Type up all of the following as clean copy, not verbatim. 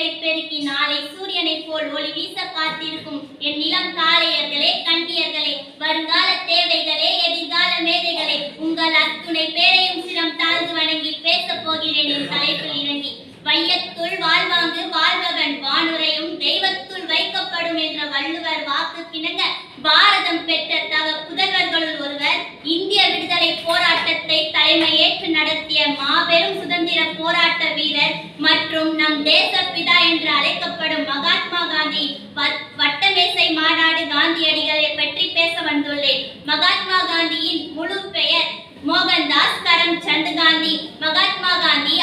வாழ்க்கை பெருக்கி நாளை சூரியனை போல் ஒளி வீச காத்திருக்கும் என் இளம் காளையர்களே, கண்டியர்களே, வருங்கால தேவைகளே, எதிர்கால மேதைகளே, உங்கள் அத்துணை பேரையும் சிரம் தாழ்ந்து வணங்கி பேசப் போகிறேன் என் தலைப்பில் இறங்கி. வையத்துள் வாழ்வாங்கு வாழ்பவன் வானுரையும் தெய்வத்துள் வைக்கப்படும் என்ற வள்ளுவர் வாக்கு கிணங்க பாரதம் பெற்ற தவ புதல்வர்களுள் ஒருவர், இந்திய விடுதலை போராட்டத்தை தலைமையேற்று நடத்திய மாபெரும் சுதந்திர போராட்ட வீரர் மற்றும் நம் தேசப்பிதா என்று அழைக்கப்படும் மகாத்மா காந்தி வட்டமேசை மாநாடு காந்தியடிகளை பற்றி பேச வந்துள்ளேன். மகாத்மா காந்தியின் முழு பெயர் மோகன்தாஸ் கரம்சந்த் காந்தி. மகாத்மா காந்தி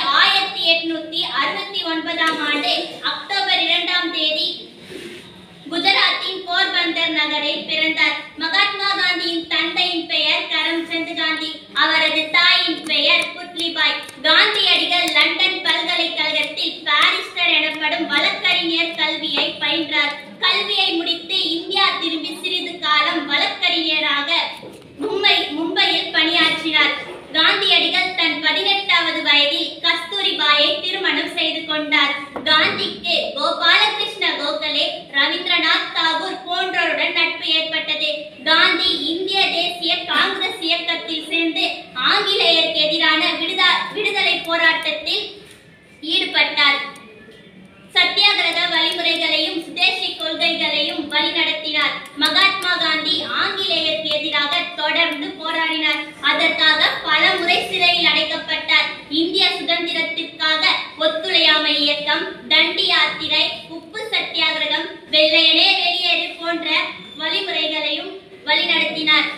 1869 ஆண்டு அக்டோபர் 2ஆம் தேதி குஜராத்தின் போர்பந்தர் நகரில் பிறந்தார். மகாத்மா காந்தியின் தந்தையின் பெயர் கரம்சந்த் காந்தி, அவரது தாயின் பெயர் புட்லிபாய். காந்தியடிகள் லண்டன் பல்கலைக்கழகத்தில் பாரிஸ்டர் எனப்படும் வழக்கறிஞர் கல்வியை பயின்றார். கல்வியை முடித்து இந்தியா திரும்பி சிறிது காலம் வழக்கறிஞராக மும்பையில் பணியாற்றினார். காந்தியடிகள் தன் 18வது வயதில் கஸ்தூரிபாயை திருமணம் செய்து கொண்டார். காந்திக்கு கோபாலகிருஷ்ண கோகலே, ரவீந்திரநாத் தாகூர் போன்றோருடன் நட்பு ஏற்பட்டது. காந்தி இந்திய தேசிய காங்கிரஸ் இயக்கத்தில் சேர்ந்து ஆங்கிலேயருக்கு எதிரான விடுதலை போராட்டத்தில் ஈடுபட்டார். சத்தியாகிரக வழிமுறைகளையும் சுதேசி கொள்கைகளையும் வழிநடத்தினார். மகாத்மா காந்தி ஆங்கிலேயருக்கு எதிராக தொடர்ந்து போராடினார். அதற்காக பல முறை சிறையில் அடைக்கப்பட்டார். இந்திய சுதந்திரத்திற்காக ஒத்துழையாமை இயக்கம், தண்டி யாத்திரை, உப்பு சத்தியாகிரகம், வெள்ளையனே வெளியேறு போன்ற வழிமுறைகளையும் வழிநடத்தினார்.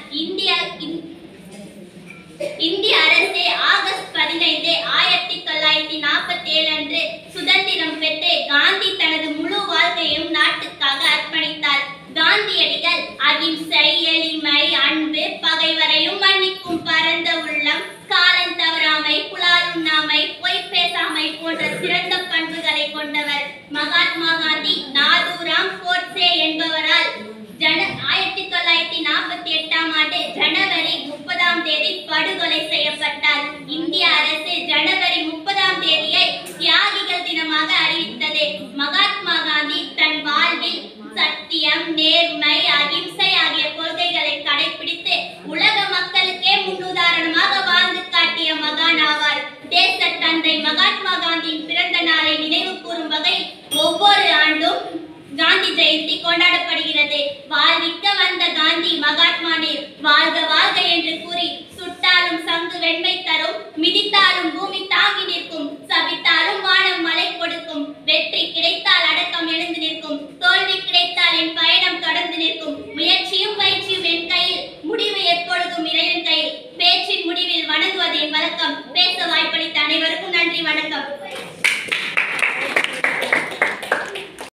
இந்திய அரசே ஆகஸ்ட் 15, 1947 அன்று சுதந்திரம் பெற்று காந்தி தனது முழு வாழ்க்கையும் நாட்டுக்காக அர்ப்பணித்தார். காந்தியடிகள் அகிம்சை, எளிமை, அன்பு, பகைவரையும் மன்னிக்கும் பரந்த உள்ளம், காலம் தவறாமை, புலாலுண்ணாமை, பொய் பேசாமை போன்ற சிறந்த பண்புகளை கொண்டவர். மகாத்மா காந்தி நாதுராம் கோட்சே என்பவரால் 1948ஆம் ஆண்டு ஜனவரி 30ஆம் தேதி படுகொலை செய்யப்பட்டார். இந்திய அரசு ஜனவரி 30ஆம் தேதியை தியாகிகள் தினமாக அறிவித்தது. மகாத்மா காந்தி தன் வாழ்வில் சத்தியம், நேர்மை, அகிம்சை ஆகிய கொள்கைகளை கடைபிடித்து உலக மக்களுக்கே முன்னுதாரணமாக வாழ்ந்து காட்டிய மகான் ஆவார். தேச தந்தை மகாத்மா காந்தியின் பிறந்த நாளை நினைவு கூறும் வகையில் ஒவ்வொரு ஆண்டும் காந்தி ஜெயந்தி கொண்டாடப்படுகிறது. வாழ்விக்க வந்த காந்தி மகாத்மா நீர் வாழ்க வாழ்க என்று கூறி சுட்டாலும் சங்கு வெண்மை தரும், மிதித்தாலும் பூமி தாங்கி நிற்கும், சபித்தாலும் வானம் மழை கொடுக்கும், வெற்றி கிடைத்தால் அடக்கம் எழுந்து நிற்கும், தோல்வி கிடைத்தால் என் பயணம் தொடர்ந்து நிற்கும், முயற்சியும் பயிற்சியும் என் கையில், முடிவு எப்பொழுதும் இறைவன் கையில், பேச்சின் முடிவில் வணங்குவது என் வழக்கம். பேச வாய்ப்பளித்த அனைவருக்கும்